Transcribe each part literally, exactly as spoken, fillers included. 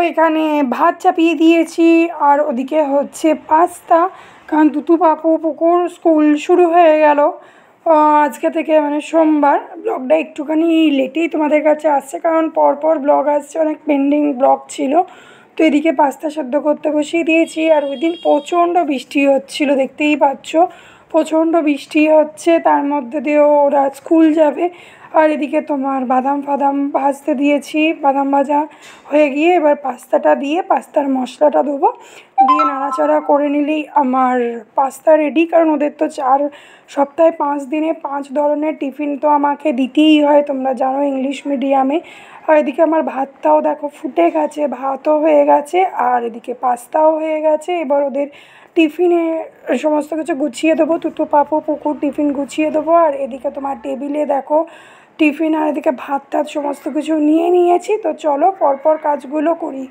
এখানে ভাত চাপিয়ে দিয়েছি আর ওদিকে হচ্ছে পাস্তা, কারণ দুতু পাপু পুকুর স্কুল শুরু হয়ে গেল আজকে থেকে, মানে সোমবার। ব্লগটা একটুখানি লেটেই তোমাদের কাছে আসছে, কারণ পরপর ব্লগ আসছে, অনেক পেন্ডিং ব্লগ ছিল। তো এদিকে পাস্তা সেদ্ধ করতে বসিয়ে দিয়েছি। আর ওই দিন প্রচণ্ড বৃষ্টি হচ্ছিলো, দেখতেই পাচ্ছ প্রচণ্ড বৃষ্টি হচ্ছে, তার মধ্যে দিয়েও ওরা স্কুল যাবে। আর এদিকে তোমার বাদাম ফাদাম ভাজতে দিয়েছি, বাদাম ভাজা হয়ে গিয়ে এবার পাস্তাটা দিয়ে পাস্তার মশলাটা দেবো, দিয়ে নাড়াচাড়া করে নিলেই আমার পাস্তা রেডি। কারণ ওদের তো চার সপ্তাহে পাঁচ দিনে পাঁচ ধরনের টিফিন তো আমাকে দিতেই হয়, তোমরা জানো ইংলিশ মিডিয়ামে। আর এদিকে আমার ভাতটাও দেখো ফুটে গেছে, ভাতও হয়ে গেছে আর এদিকে পাস্তাও হয়ে গেছে। এবার ওদের টিফিনে সমস্ত কিছু গুছিয়ে দেবো, তুতু পাপু পুকুর টিফিন গুছিয়ে দেবো। আর এদিকে তোমার টেবিলে দেখো টিফিন আর এদিকে ভাত টাত সমস্ত কিছু নিয়ে নিয়েছি। তো চলো পরপর কাজগুলো করি।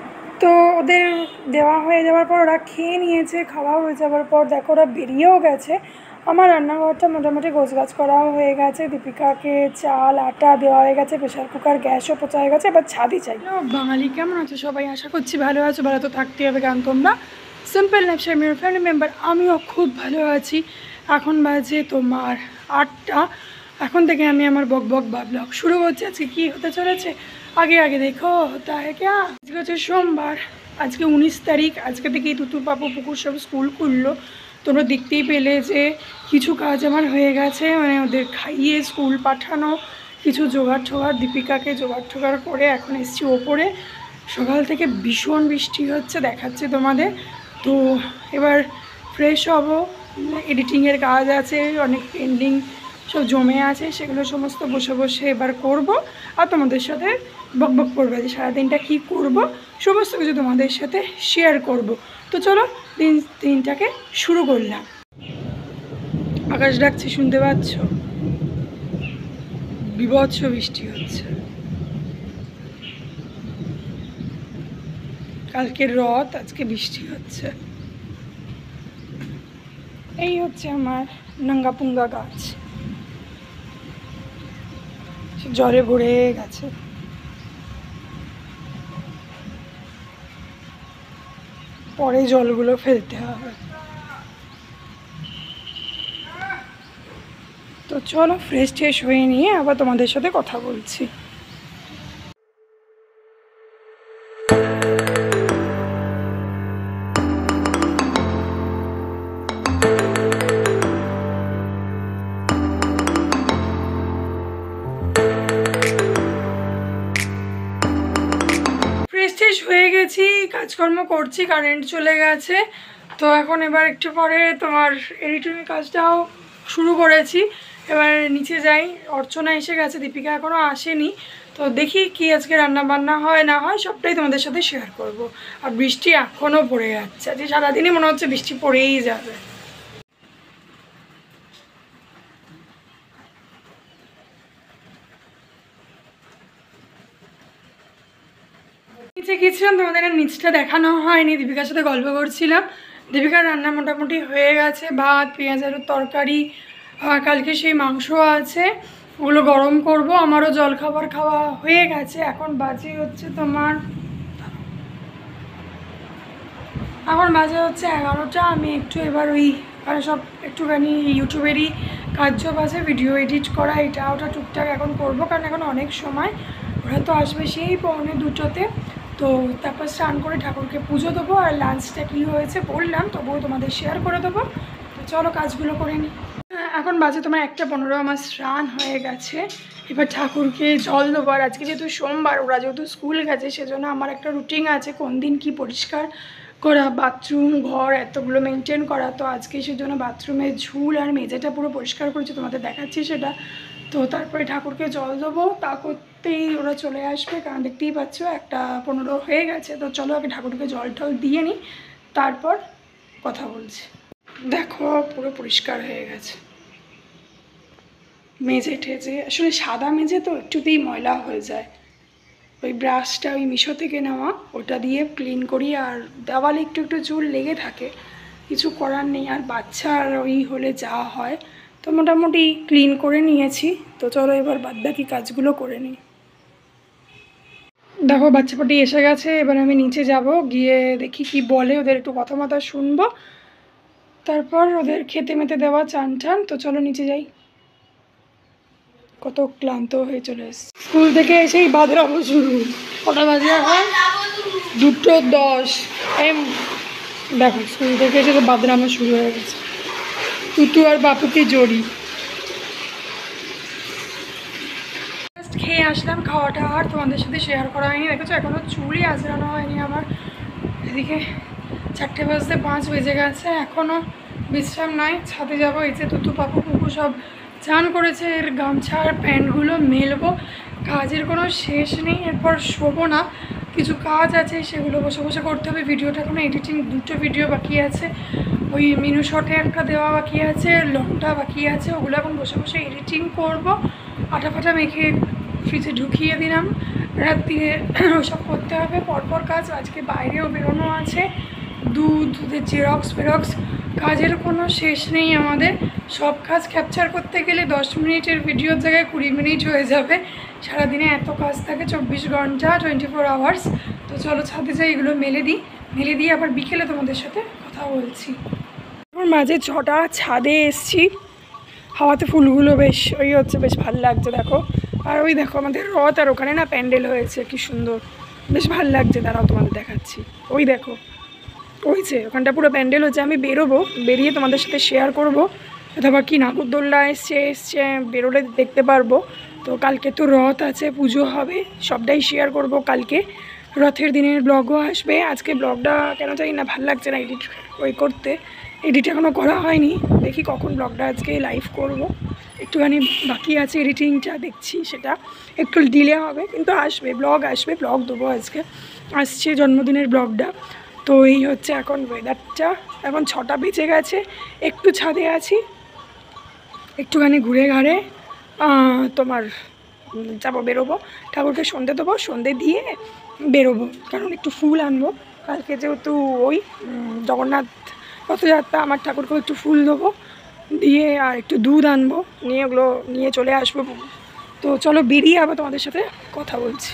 তো ওদের দেওয়া হয়ে যাওয়ার পর ওরা খেয়ে নিয়েছে, খাওয়া হয়ে যাওয়ার পর দেখো ওরা বেরিয়েও গেছে। আমার রান্নাঘরটা মোটামুটি গোছগাছ করাও হয়ে গেছে, দীপিকাকে চাল আটা দেওয়া হয়ে গেছে, প্রেশার কুকার গ্যাসও পোছা হয়ে গেছে, এবার ছাদই চাই। বাঙালি কেমন আছো সবাই? আশা করছি ভালো আছো, ভালো তো থাকতে হবে, কারণ তোমরা সিম্পল লাইফস্টাইল মেয়ের ফ্যামিলি মেম্বার। আমিও খুব ভালো আছি। এখন বাজে তোমার আটটা, এখন থেকে আমি আমার বক বক বা ব্লগ শুরু করছি। আজকে কী হতে চলেছে আগে আগে দেখো হতা হ্যাঁ ক্যা। আজকে হচ্ছে সোমবার, আজকে উনিশ তারিখ। আজকে থেকেই তুতু পাপু পুকুর সব স্কুল খুললো। তোমরা দেখতেই পেলে যে কিছু কাজ আমার হয়ে গেছে, মানে ওদের খাইয়ে স্কুল পাঠানো, কিছু জোগাড় ঠোগাড়, দীপিকাকে জোগাড় ঠোগাড় করে এখন এসছি ওপরে। সকাল থেকে ভীষণ বৃষ্টি হচ্ছে, দেখাচ্ছে তোমাদের। তো এবার ফ্রেশ হব, এডিটিংয়ের কাজ আছে, অনেক পেন্ডিং সব জমে আছে, সেগুলো সমস্ত বসে বসে এবার করব। আর তোমাদের সাথে বক বক করবে যে সারাদিনটা কী করব, সমস্ত কিছু তোমাদের সাথে শেয়ার করব। তো চলো দিন দিনটাকে শুরু করলাম। আকাশ ডাকছে, শুনতে পাচ্ছ? বিভৎস বৃষ্টি হচ্ছে। কালকের রথ, আজকে বৃষ্টি হচ্ছে। এই হচ্ছে আমার নাঙ্গা পুঙ্গা গাছ, জলে ভরে গেছে। পরে জলগুলো ফেলতে হবে। তো চলো ফ্রেশ ট্রেশ হয়ে নিয়ে আবার তোমাদের সাথে কথা বলছি। হয়ে গেছি, কাজকর্ম করছি, কারেন্ট চলে গেছে। তো এখন এবার একটু পরে তোমার এডিটিংয়ের কাজটাও শুরু করেছি। এবার নিচে যাই, অর্চনা এসে গেছে, দীপিকা এখনও আসেনি। তো দেখি কি আজকে রান্না বান্না হয় না হয়, সবটাই তোমাদের সাথে শেয়ার করব। আর বৃষ্টি এখনও পড়ে যাচ্ছে, আজকে সারাদিনই মনে হচ্ছে বৃষ্টি পড়েই যাবে। নিচে গেছিলাম, তোমাদের নিচটা দেখানো হয়নি, দীপিকার সাথে গল্প করছিলাম। দীপিকার রান্না মোটামুটি হয়ে গেছে, ভাত, পেঁয়াজ আলুর তরকারি, কালকে সেই মাংস আছে, ওগুলো গরম করব। আমারও জলখাবার খাওয়া হয়ে গেছে। এখন বাজে হচ্ছে তোমার এখন বাজে হচ্ছে এগারোটা। আমি একটু এবার ওই মানে সব একটুখানি ইউটিউবেরই কাজ আছে, ভিডিও এডিট করা, এটা ওটা টুকটাক এখন করব, কারণ এখন অনেক সময়। ওরা তো আসবে সেই পৌনে দুটোতে। তো তারপর স্নান করে ঠাকুরকে পুজো দেবো। আর লাঞ্চটা কী হয়েছে বললাম, তবুও তোমাদের শেয়ার করে দেবো। তো চলো কাজগুলো করে নিই। এখন বাজে তোমার একটা পনেরো, আমার স্নান হয়ে গেছে। এবার ঠাকুরকে জল দেবো। আর আজকে যেহেতু সোমবার, ওরা যেহেতু স্কুল গেছে, সেজন্য আমার একটা রুটিন আছে কোন দিন কী পরিষ্কার করা, বাথরুম ঘর এতগুলো মেনটেন করা। তো আজকে সেজন্য বাথরুমের ঝুল আর মেঝেটা পুরো পরিষ্কার করেছি, তোমাদের দেখাচ্ছি সেটা। তো তারপরে ঠাকুরকে জল দেবো, তা করতেই ওরা চলে আসবে, কারণ দেখতেই পাচ্ছ একটা পনেরো হয়ে গেছে। তো চলো আগে ঠাকুরকে জল টল দিয়ে নিই, তারপর কথা বলছি। দেখো পুরো পরিষ্কার হয়ে গেছে মেঝে ঠেজে। আসলে সাদা মেঝে তো একটুতেই ময়লা হয়ে যায়, ওই ব্রাশটা ওই মিশো থেকে নেওয়া ওটা দিয়ে ক্লিন করি। আর দেওয়ালে একটু একটু চুল লেগে থাকে, কিছু করার নেই। আর বাচ্চার ওই হলে যা হয়, তো মোটামুটি ক্লিন করে নিয়েছি। তো চলো এবার বাদবাকি কাজগুলো করে নিই। দেখো বাচ্চা পাটি এসে গেছে, এবার আমি নিচে যাব, গিয়ে দেখি কি বলে, ওদের একটু কথা মতা শুনবো, তারপর ওদের খেতে মেতে দেওয়া চান টান। তো চলো নিচে যাই, কত ক্লান্ত হয়ে চলে এসেছি স্কুল থেকে এসেই বাদরাবো শুরু। কটা বাজে এখন? দুটো দশ। এম দেখো স্কুল থেকে এসে তো বাদরামো শুরু হয়ে গেছে, তুতু আর বাপুকে জড়ি। খেয়ে আসলাম, খাওয়াটা আর তোমাদের সাথে শেয়ার করা হয়নি। দেখেছো এখনও চুলই আঁচড়ানো হয়নি আমার। এদিকে চারটে বাজতে পাঁচ বেজে গেছে, এখনও বিশ্রাম নাই। ছাদে যাবো, এই যে তুতু পাপু পুকু সব চান করেছে, এর গামছা আর প্যান্টগুলো মেলবো। কাজের কোনো শেষ নেই, এরপর শোবো না, কিছু কাজ আছে সেগুলো বসে বসে করতে হবে। ভিডিওটা এখনো এডিটিং, দুটো ভিডিও বাকি আছে, ওই মিনু শটে একটা দেওয়া বাকি আছে, লংটা বাকি আছে, ওগুলো এখন বসে বসে এডিটিং করব। আটা ফাটা মেখে ফ্রিজে ঢুকিয়ে দিলাম, রাত্রিরে ওসব করতে হবে পরপর কাজ। আজকে বাইরেও বেরোনো আছে, দুধ, দুধের জেরক্স ফেরক্স, কাজের কোনো শেষ নেই আমাদের। সব কাজ ক্যাপচার করতে গেলে দশ মিনিটের ভিডিওর জায়গায় কুড়ি মিনিট হয়ে যাবে। সারাদিনে এত কাজ থাকে, চব্বিশ ঘন্টা টোয়েন্টি ফোর আওয়ার্স। তো চলো ছাদে যাই, এগুলো মেলে দিই, মেলে দিয়ে আবার বিকেলে তোমাদের সাথে কথা বলছি। এখন মাঝে ছটা, ছাদে এসছি, হাওয়াতে ফুলগুলো বেশ ওই হচ্ছে, বেশ ভালো লাগছে দেখো। আর ওই দেখো আমাদের রথ, আর ওখানে না প্যান্ডেল হয়েছে, কি সুন্দর, বেশ ভালো লাগছে। দাঁড়াও তোমাদের দেখাচ্ছি, ওই দেখো ওই যে ওখানটা পুরো প্যান্ডেল হচ্ছে। আমি বেরোবো, বেরিয়ে তোমাদের সাথে শেয়ার করবো, অথবা কি নাগরদোল্লা এসছে এসছে বেরোলে দেখতে পারবো। তো কালকে তো রথ আছে, পুজো হবে, সবটাই শেয়ার করব কালকে। রথের দিনের ব্লগও আসবে। আজকে ব্লগটা কেন জানি না ভালো লাগছে না এডিট ওই করতে, এডিট এখনও করা হয়নি, দেখি কখন ব্লগটা আজকে লাইভ করব। একটুখানি বাকি আছে এডিটিংটা, দেখছি সেটা একটু ডিলে হবে, কিন্তু আসবে, ব্লগ আসবে, ব্লগ দেবো। আজকে আসছে জন্মদিনের ব্লগটা। তো এই হচ্ছে এখন ওয়েদারটা, এখন ছটা বেজে গেছে, একটু ছাদে আছি, একটুখানি ঘুরে ঘাড়ে তোমার যাবো, বেরোবো, ঠাকুরকে সন্ধে দেবো, সন্ধে দিয়ে বেরোবো, কারণ একটু ফুল আনবো কালকে, যেহেতু ওই জগন্নাথ রথযাত্রা, আমার ঠাকুরকেও একটু ফুল দেবো, দিয়ে আর একটু দুধ আনবো, নিয়ে ওগুলো নিয়ে চলে আসবো। তো চলো বেরিয়ে আবার তোমাদের সাথে কথা বলছি।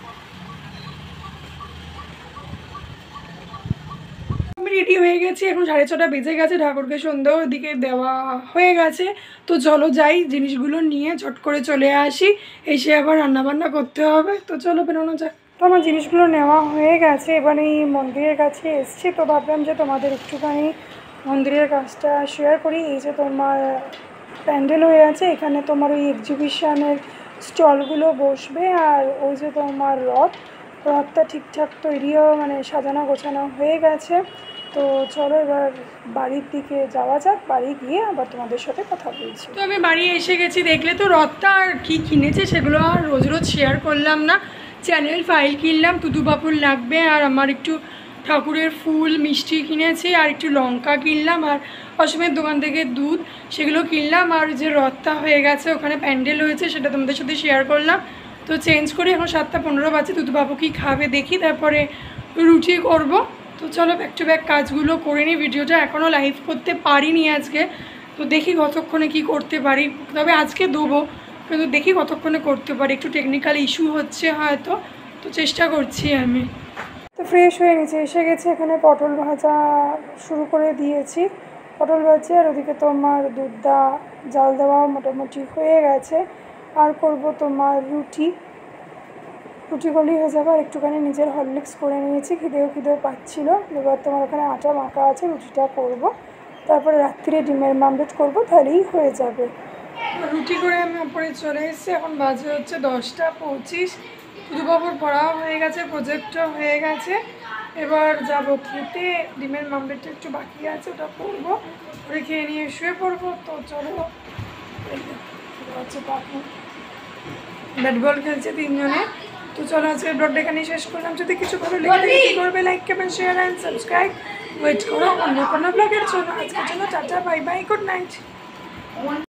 আমি রেডি হয়ে গেছি, এখন সাড়ে ছটা বেজে গেছে, ঠাকুরকে সন্ধ্যেও দিকে দেওয়া হয়ে গেছে। তো চলো যাই, জিনিসগুলো নিয়ে ঝট করে চলে আসি, এসে আবার রান্নাবান্না করতে হবে। তো চলো বেরোনো যাক। তো আমার জিনিসগুলো নেওয়া হয়ে গেছে, এবার এই মন্দিরের কাছে এসছি, তো ভাবলাম যে তোমাদের একটুখানি মন্দিরের কাজটা শেয়ার করি। এই যে তোমার প্যান্ডেল হয়ে আছে, এখানে তোমার ওই এক্সিবিশনের স্টলগুলো বসবে, আর ওই যে তোমার রথ, রথটা ঠিকঠাক তৈরিও মানে সাজানো গোছানো হয়ে গেছে। তো চলো এবার বাড়ির দিকে যাওয়া যাক, বাড়ি গিয়ে আবার তোমাদের সাথে কথা বলছি। তো আমি বাড়ি এসে গেছি, দেখলে তো রথটা, আর কী কিনেছে সেগুলো আর রোজ রোজ শেয়ার করলাম না। চ্যানেল ফাইল কিনলাম, তুতু বাপুর লাগবে, আর আমার একটু ঠাকুরের ফুল মিষ্টি কিনেছি, আর একটু লঙ্কা কিনলাম, আর অসীমের দোকান থেকে দুধ, সেগুলো কিনলাম। আর যে রথটা হয়ে গেছে, ওখানে প্যান্ডেল হয়েছে, সেটা তোমাদের সাথে শেয়ার করলাম। তো চেঞ্জ করে এখন সাতটা পনেরো বাজে, তুতু বাবু কি খাবে দেখি, তারপরে রুটি করব। তো চলো ব্যাক টু ব্যাক কাজগুলো করে নিই। ভিডিওটা এখনও লাইভ করতে পারিনি আজকে, তো দেখি কতক্ষণে কি করতে পারি, তবে আজকে দেবো, কিন্তু দেখি কতক্ষণে করতে পারি, একটু টেকনিক্যাল ইস্যু হচ্ছে হয়তো, তো চেষ্টা করছি আমি। তো ফ্রেশ হয়ে গেছে, এসে গেছে, এখানে পটল ভাজা শুরু করে দিয়েছি, পটল ভাজি, আর ওদিকে তোমার দুধটা জাল দেওয়া মোটামুটি হয়ে গেছে। আর করব তোমার রুটি, রুটি করলেই হয়ে যাবে। আর একটুখানি নিজের হরলিক্স করে নিয়েছি, খিদেও খিদেও পাচ্ছিলো। এবার তোমার ওখানে আটা মাখা আছে, রুটিটা করব, তারপরে রাত্রিরে ডিমের মামলেট করব, তাহলেই হয়ে যাবে। রুটি করে আমি ওপরে চলে এসেছি, এখন বাজে হচ্ছে দশটা পঁচিশ। দুবাবুর পড়াও হয়ে গেছে, প্রজেক্টও হয়ে গেছে, এবার যাব খেতে। ডিমের মামলেটটা একটু বাকি আছে, ওটা করবো, ওটা খেয়ে নিয়ে শুয়ে পড়বো। তো চলো, হচ্ছে পাপু ব্যাট বল খেলছে তিনজনে। তো চলো আজকের ব্লগটা এখানেই শেষ করলাম। যদি কিছু ভালো লেগে থাকে কী করবে, like comment share and subscribe. Wait করো অন্য কোনো ব্লগের জন্য। আজকের জন্য tata, bye bye, good night.